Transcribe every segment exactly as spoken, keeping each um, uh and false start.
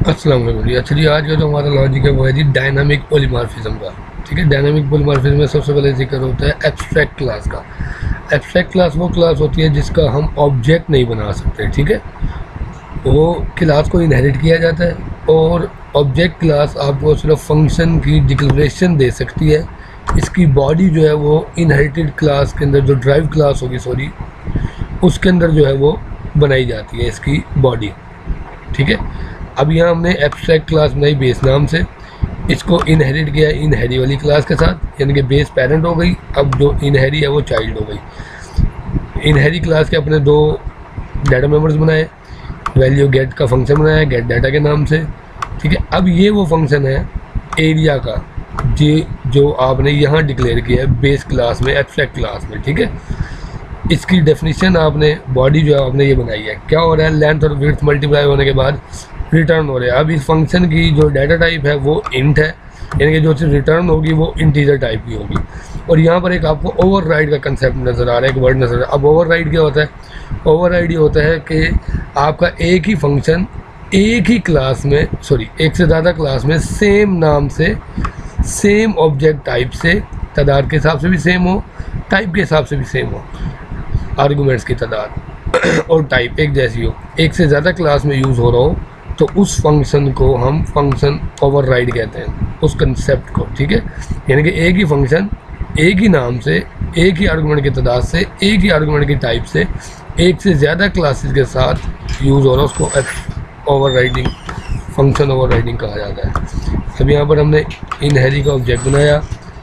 अस्सलाम वालेकुम जी। अच्छा जी, आज का जो हमारा लॉजिक है वो है जी डायनामिक पॉलीमॉर्फिज्म का। ठीक है, डायनामिक पॉलीमॉर्फिज्म में सबसे पहले जिक्र होता है एब्स्ट्रैक्ट क्लास का। एब्स्ट्रैक्ट क्लास वो क्लास होती है जिसका हम ऑब्जेक्ट नहीं बना सकते। ठीक है, वो क्लास को इनहेरिट किया जाता है और ऑब्जेक्ट क्लास आपको सिर्फ फंक्शन की डिक्लेरेशन दे सकती है। इसकी बॉडी जो है वो इनहेरिटेड क्लास के अंदर, जो ड्राइव क्लास होगी सॉरी, उसके अंदर जो है वो बनाई जाती है इसकी बॉडी। ठीक है, अब यहाँ हमने एब्स्ट्रैक्ट क्लास बनाई बेस नाम से, इसको इनहेरिट किया इनहेरी वाली क्लास के साथ, यानी कि बेस पेरेंट हो गई, अब जो इनहेरी है वो चाइल्ड हो गई। इनहेरी क्लास के अपने दो डाटा मेंबर्स बनाए, वैल्यू गेट का फंक्शन बनाया गेट डाटा के नाम से। ठीक है, अब ये वो फंक्शन है एरिया का जी जो आपने यहाँ डिक्लेयर किया है बेस क्लास में, एब्स्ट्रैक्ट क्लास में। ठीक है, इसकी डेफिनेशन आपने बॉडी जो है आपने ये बनाई है। क्या हो रहा है, लेंथ और विड्थ मल्टीप्लाई होने के बाद रिटर्न हो रहे हैं। अब इस फंक्शन की जो डाटा टाइप है वो इंट है, यानी कि जो चीज़ रिटर्न होगी वो इंटीजर टाइप की होगी। और यहाँ पर एक आपको ओवरराइड का कंसेप्ट नज़र आ रहा है, एक वर्ड नज़र आ रहा है। अब ओवरराइड क्या होता है? ओवरराइड ये होता है कि आपका एक ही फंक्शन एक ही क्लास में, सॉरी एक से ज़्यादा क्लास में सेम नाम से, सेम ऑब्जेक्ट टाइप से, तादाद के हिसाब से भी सेम हो, टाइप के हिसाब से भी सेम हो, आर्गूमेंट्स की तादाद और टाइप एक जैसी हो, एक से ज़्यादा क्लास में यूज़ हो रहा हो, तो उस फंक्शन को हम फंक्शन ओवरराइड कहते हैं, उस कंसेप्ट को। ठीक है, यानी कि एक ही फंक्शन एक ही नाम से, एक ही आर्गूमेंट की तादाद से, एक ही आर्गूमेंट की टाइप से, एक से ज़्यादा क्लासेस के साथ यूज़ हो रहा है, उसको ओवरराइडिंग, फंक्शन ओवरराइडिंग कहा जाता है। अब यहाँ पर हमने इनहेरी का ऑब्जेक्ट बनाया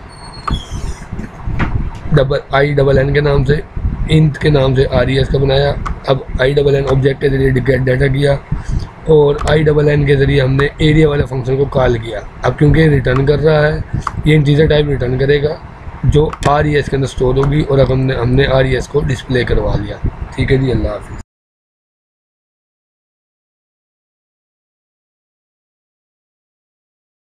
डबल आई डबल एन के नाम से, इंट के नाम से आर ई एस का बनाया। अब आई डबल एन ऑब्जेक्ट के ज़रिए गेट डाटा किया और आई डबल एन के ज़रिए हमने एरिया वाले फंक्शन को कॉल किया। अब क्योंकि रिटर्न कर रहा है, ये इंटीजर टाइप रिटर्न करेगा जो आर ई एस के अंदर स्टोर होगी, और अब हमने हमने आर ई एस को डिस्प्ले करवा लिया। ठीक है जी, अल्लाह हाफिज़।